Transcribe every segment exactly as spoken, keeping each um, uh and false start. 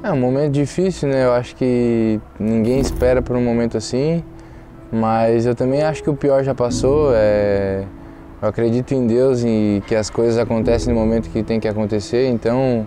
É um momento difícil, né? Eu acho que ninguém espera por um momento assim, mas eu também acho que o pior já passou. É... Eu acredito em Deus e que as coisas acontecem no momento que tem que acontecer, então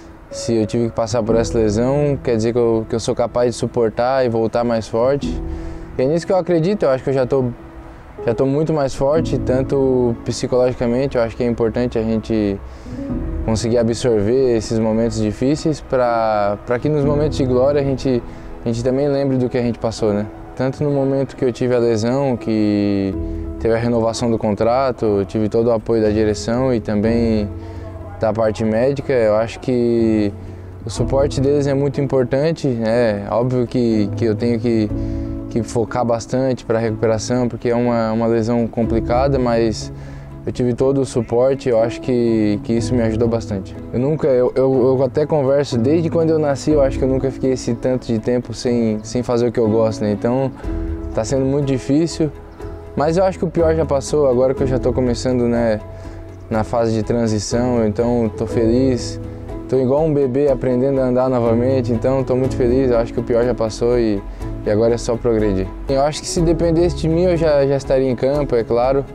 se eu tive que passar por essa lesão, quer dizer que eu, que eu sou capaz de suportar e voltar mais forte. E é nisso que eu acredito. Eu acho que eu já estou já estou muito mais forte, tanto psicologicamente. Eu acho que é importante a gente conseguir absorver esses momentos difíceis para para que nos momentos de glória a gente, a gente também lembre do que a gente passou, né? Tanto no momento que eu tive a lesão, que teve a renovação do contrato, eu tive todo o apoio da direção e também da parte médica. Eu acho que o suporte deles é muito importante. É óbvio que, que eu tenho que, que focar bastante para a recuperação, porque é uma, uma lesão complicada, mas eu tive todo o suporte. Eu acho que, que isso me ajudou bastante. Eu nunca, eu, eu, eu até converso, desde quando eu nasci, eu acho que eu nunca fiquei esse tanto de tempo sem, sem fazer o que eu gosto, né? Então está sendo muito difícil, mas eu acho que o pior já passou. Agora que eu já estou começando, né, na fase de transição, então estou feliz. Estou igual um bebê aprendendo a andar novamente, então estou muito feliz. Eu acho que o pior já passou e, e agora é só progredir. Eu acho que se dependesse de mim eu já, já estaria em campo, é claro,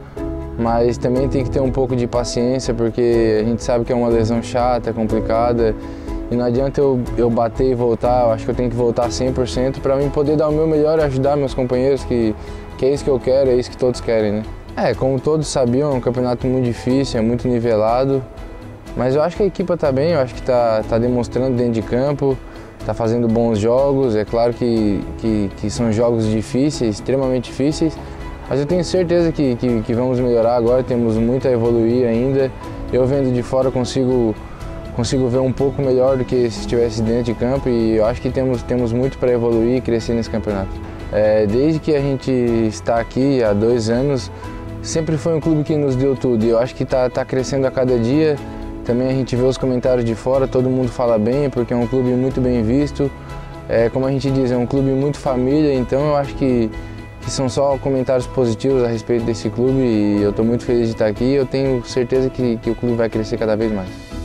mas também tem que ter um pouco de paciência, porque a gente sabe que é uma lesão chata, complicada, e não adianta eu, eu bater e voltar. Eu acho que eu tenho que voltar cem por cento para mim poder dar o meu melhor e ajudar meus companheiros, que, que é isso que eu quero, é isso que todos querem, né? É, como todos sabiam, é um campeonato muito difícil, é muito nivelado, mas eu acho que a equipe está bem. Eu acho que está tá demonstrando dentro de campo, está fazendo bons jogos. É claro que, que, que são jogos difíceis, extremamente difíceis, mas eu tenho certeza que, que, que vamos melhorar agora, temos muito a evoluir ainda. Eu vendo de fora consigo, consigo ver um pouco melhor do que se estivesse dentro de campo, e eu acho que temos, temos muito para evoluir e crescer nesse campeonato. É, desde que a gente está aqui há dois anos, sempre foi um clube que nos deu tudo, e eu acho que está tá crescendo a cada dia. Também a gente vê os comentários de fora, todo mundo fala bem, porque é um clube muito bem visto. É, como a gente diz, é um clube muito família, então eu acho que, que são só comentários positivos a respeito desse clube, e eu estou muito feliz de estar aqui e eu tenho certeza que, que o clube vai crescer cada vez mais.